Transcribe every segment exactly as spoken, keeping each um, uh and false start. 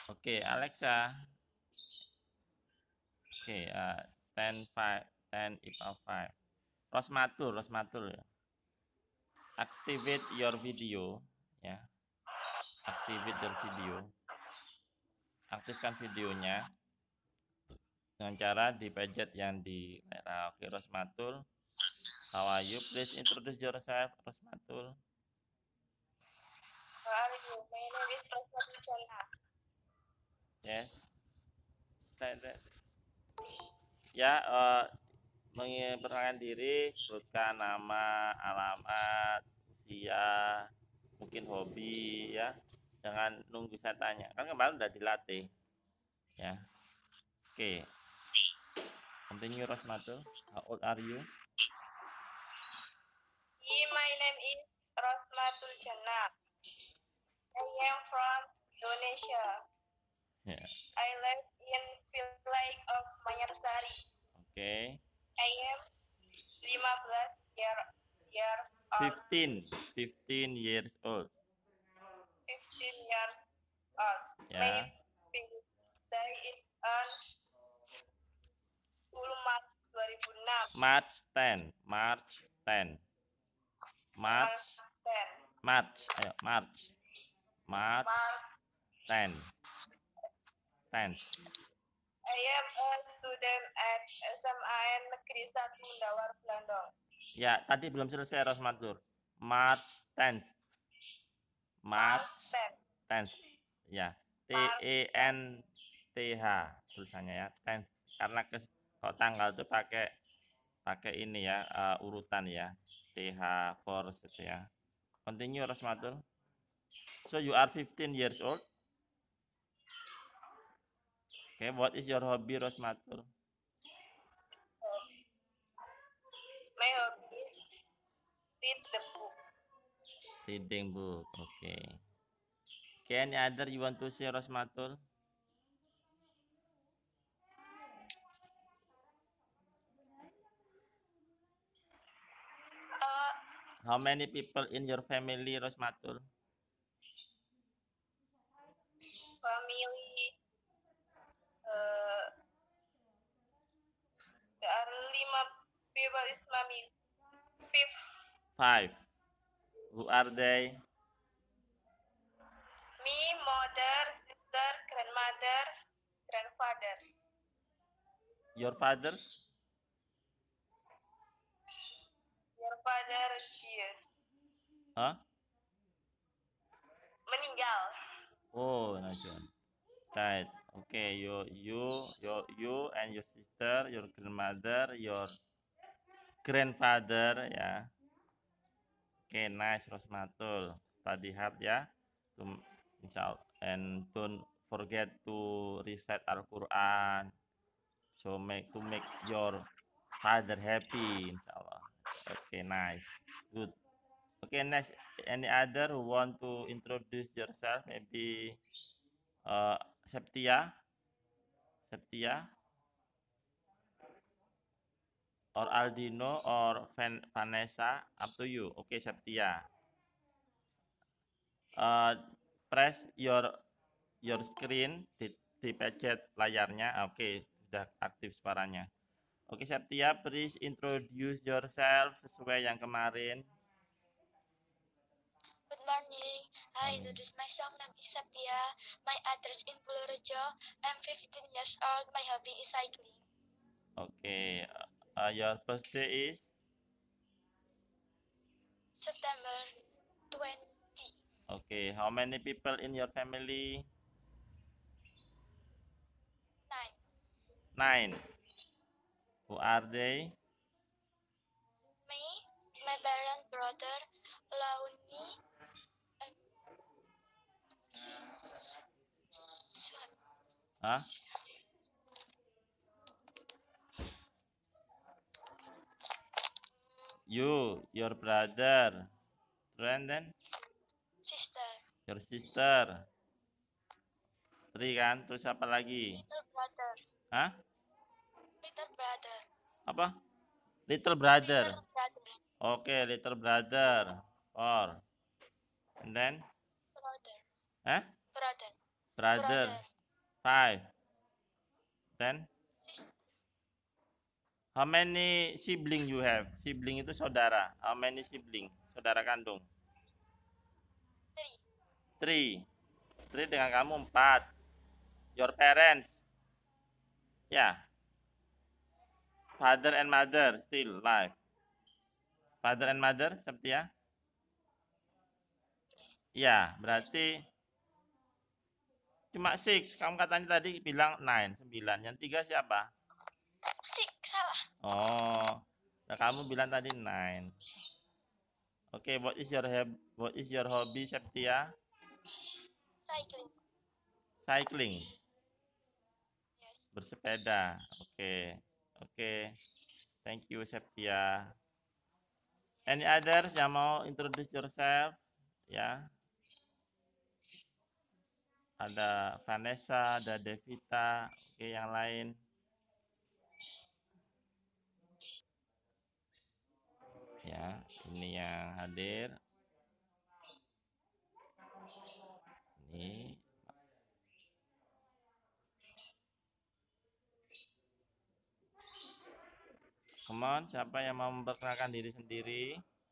Oke, Alexa. Oke, uh, ten five ten equal five. Rosmatul, Rosmatul ya. Activate your video ya. Activate your video. Aktifkan videonya dengan cara di pencet yang di merah. Oke, Rosmatul. How are you? Please introduce yourself, Rosmatul. How are you? My name is Rosmatul Chandra. Yes. Slide that. Ya, uh, memperkenalkan diri, sebutkan nama, alamat, usia, mungkin hobi ya. Jangan nunggu saya tanya. Kan kemarin udah dilatih. Ya. Oke. Continue Rosmatul. How old are you? My name is Rosmatul Chandra. I am from Indonesia. Yeah. I live in village of Manyarsari. Okay. I am lima belas year, years old. fifteen. fifteen years old. fifteen years old. Ya. My birthday is on sepuluh Maret dua ribu enam. March tenth. March tenth. March. March. Ayo, March. March. tenth. tenth. I am a student at S M A N Negeri satu Mendawar Blandong. Ya, tadi belum selesai Rosmatur. March tenth. March tenth. Ya. T E N T H tulisannya ya. tenth. Karena ke, kalau tanggal itu pakai pakai ini ya, uh, urutan ya. T H force itu ya. Continue Rosmatur. So you are fifteen years old. Okay, what is your hobby, Rosmatur? My hobby is read the book. Reading book. Okay. Okay, any other you want to say, Rosmatur? Uh, How many people in your family, Rosmatur? Family. Uh, there are lima people is family. Fifth. Five. Who are they? Me, mother, sister, grandmother, grandfather. Your father? Your father is here. Huh? Meninggal. Oh, no, John. Right. Okay, you, you, your, you and your sister, your grandmother, your grandfather, ya. Okay, nice, Rosmatul. Study hard ya. To, insya Allah, and don't forget to recite Al-Quran. So make to make your father happy, inshallah. Okay, nice, good. Okay, next, any other who want to introduce yourself? Maybe uh, Septia, Septia, or Aldino, or Van Vanessa. Up to you. Okay, Septia. Uh, press your your screen di, di pencet layarnya. Oke, okay, sudah aktif suaranya. Oke, okay, Septia, please introduce yourself sesuai yang kemarin. Good morning. I introduce myself. Name is Septia. My address in Purworejo. I'm fifteen years old. My hobby is cycling. Okay. Uh, your birthday is September twentieth. Okay. How many people in your family? Nine. Nine. Who are they? Me, my parent, brother, Launi, um, Huh? You, your brother, and then sister. your sister. Three kan? Terus apa lagi? Little brother. Hah? Little brother. Apa? Little brother. Little brother. Okay, little brother. Four. And then? Brother. Huh? Brother. Brother. Brother. Five. Then Sis, how many sibling you have? Sibling itu saudara. How many sibling? Saudara kandung. three. Three. Three dengan kamu empat. Your parents. Ya. Yeah. Father and mother still alive. Father and mother, seperti ya? Ya, berarti cuma six. Kamu katanya tadi bilang nine, sembilan. Yang tiga siapa? Six, salah. Oh, nah kamu bilang tadi nine. Oke, okay, what is your what is your hobby, Septia? Cycling. Cycling. Yes. Bersepeda. Oke. Okay. Oke. Okay. Thank you, Septia. Any others yang mau introduce yourself? Ya. Ada Vanessa, ada Devita. Oke, okay, yang lain. Ya, ini yang hadir. Ini. Come on, siapa yang mau memperkenalkan diri sendiri?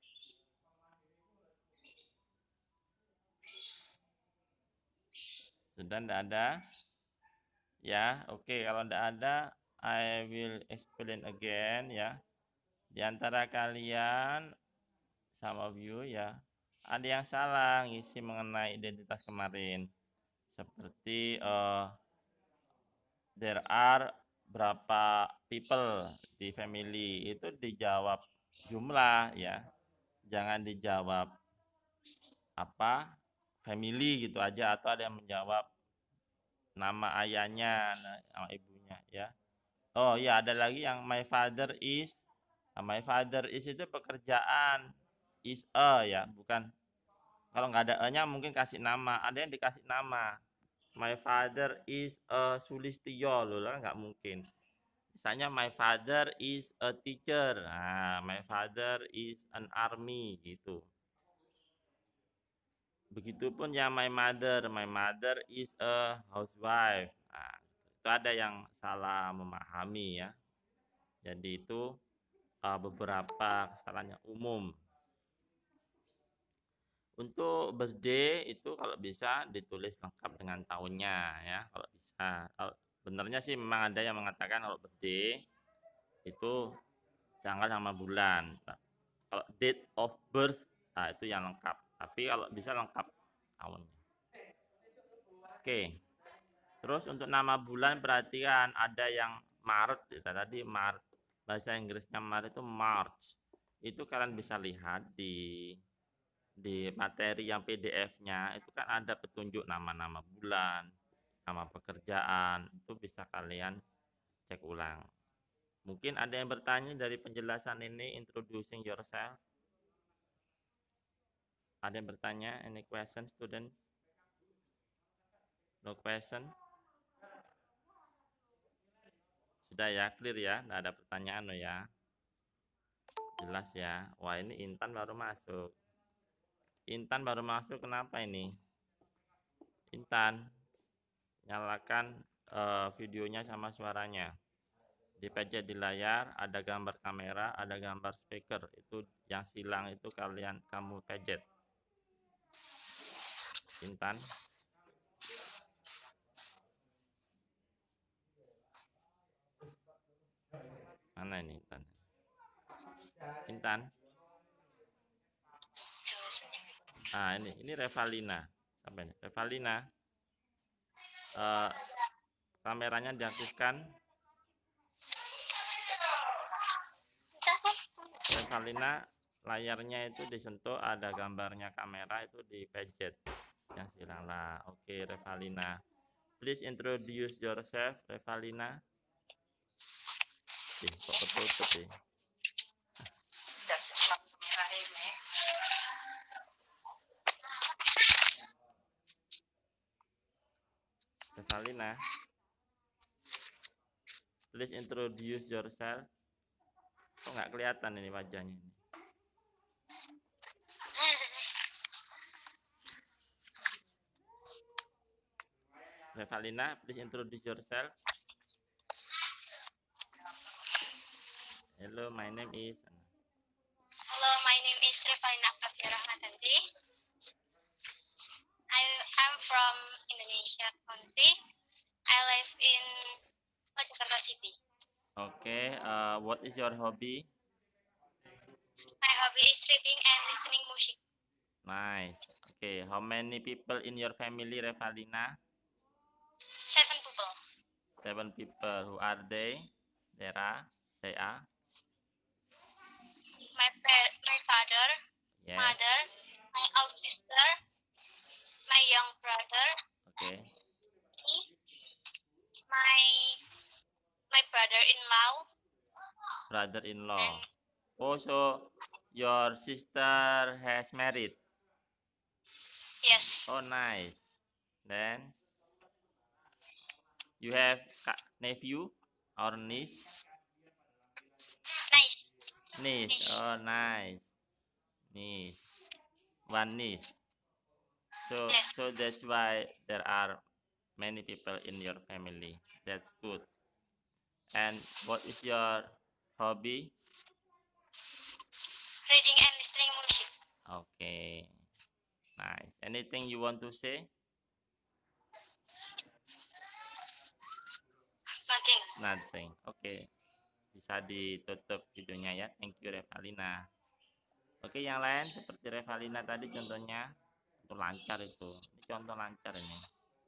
Sudah tidak ada? Ya, oke. Okay. Kalau tidak ada, I will explain again ya. Di antara kalian, some of you ya, ada yang salah ngisi mengenai identitas kemarin. Seperti uh, there are berapa people di family, itu dijawab jumlah ya. Jangan dijawab apa family gitu aja, atau ada yang menjawab nama ayahnya, nama ibunya ya. Oh ya, ada lagi yang my father is. My father is itu pekerjaan, is a ya, bukan. Kalau nggak ada e-nya mungkin kasih nama. Ada yang dikasih nama. My father is a Sulistyo, loh lah, nggak mungkin. Misalnya my father is a teacher. Nah, my father is an army gitu. Begitupun yang my mother, my mother is a housewife. Nah, itu ada yang salah memahami ya. Jadi itu uh, beberapa kesalahan yang umum. Untuk birthday itu kalau bisa ditulis lengkap dengan tahunnya ya, kalau bisa. Kalau benernya sih memang ada yang mengatakan kalau birthday itu tanggal sama bulan. Kalau date of birth, nah itu yang lengkap. Tapi kalau bisa lengkap tahunnya. Oke. Terus untuk nama bulan perhatikan ada yang Maret, ya, tadi Maret. Bahasa Inggrisnya Maret itu March. Itu kalian bisa lihat di di materi yang P D F-nya itu kan ada petunjuk nama-nama bulan, nama pekerjaan, itu bisa kalian cek ulang. Mungkin ada yang bertanya dari penjelasan ini, introducing yourself. Ada yang bertanya, any question students? No question? Sudah ya, clear ya, nggak ada pertanyaan loh ya. Jelas ya. Wah, ini Intan baru masuk. Intan baru masuk, kenapa ini? Intan, nyalakan uh, videonya sama suaranya. Dipencet di layar, ada gambar kamera, ada gambar speaker. Itu yang silang itu kalian kamu pencet. Intan. Mana ini Intan? Intan. Ah, ini ini Revalina. Sampai ini. Revalina. Uh, kameranya diaktifkan. Revalina, layarnya itu disentuh, ada gambarnya kamera, itu dipencet. Yang silang lah. Oke, Revalina. Please introduce yourself, Revalina. Eh, kok ketutup ya? Revalina, please introduce yourself. Kok nggak kelihatan ini wajahnya ini? Revalina, please introduce yourself. Hello, my name is. Hello, my name is Revalina Octavia Rahmatanti. I am from Indonesia country. I live in Jakarta City. Okay, uh, what is your hobby? My hobby is reading and listening music. Nice. Okay, how many people in your family, Revalina? Seven people. Seven people. Who are they? There are. They are. My pa- my father, Yes. mother, my old sister, my young brother, Okay. me, my my brother-in-law, Brother-in-law. and Oh, so your sister has married. yes, Oh, nice. Then you have ka- nephew or niece? nice, Niece. nice. Oh, nice. Niece. One niece. So, Yes. so that's why there are many people in your family. That's good. And what is your hobby? Reading and listening music. Okay. Nice. Anything you want to say? Nothing. Nothing. Oke. Bisa ditutup videonya ya. Thank you Revalina. Oke, yang lain seperti Revalina tadi contohnya untuk lancar itu. Ini contoh lancar ini.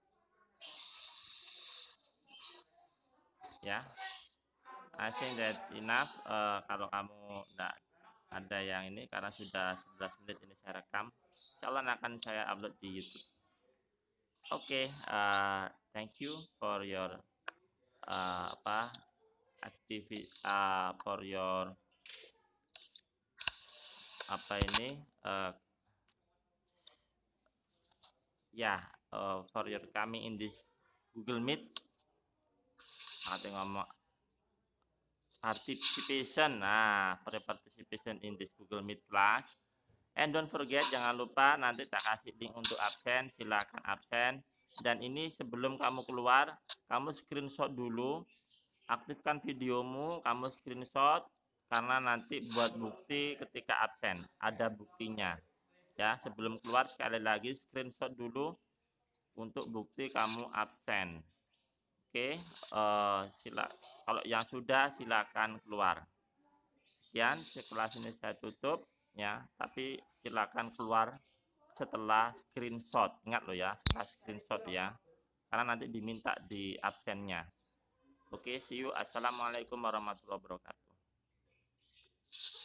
Ya. I think that's enough. Uh, kalau kamu enggak ada yang ini karena sudah sebelas menit ini saya rekam. Insya Allah akan saya upload di YouTube. Oke, okay, uh, thank you for your uh, apa activity uh, for your apa ini uh, ya yeah, uh, for your coming in this Google Meet. Nanti ngomong participation, nah for the participation in this Google Meet class. And don't forget, jangan lupa nanti tak kasih link untuk absen, silakan absen. Dan ini sebelum kamu keluar, kamu screenshot dulu, aktifkan videomu, kamu screenshot, karena nanti buat bukti ketika absen, ada buktinya. Ya, sebelum keluar sekali lagi screenshot dulu untuk bukti kamu absen. Oke, uh, sila. Kalau yang sudah silakan keluar. Sekian, kelas ini saya tutup. Ya, tapi silakan keluar setelah screenshot. Ingat loh ya, setelah screenshot ya, karena nanti diminta di absennya. Oke, see you. Assalamualaikum warahmatullahi wabarakatuh.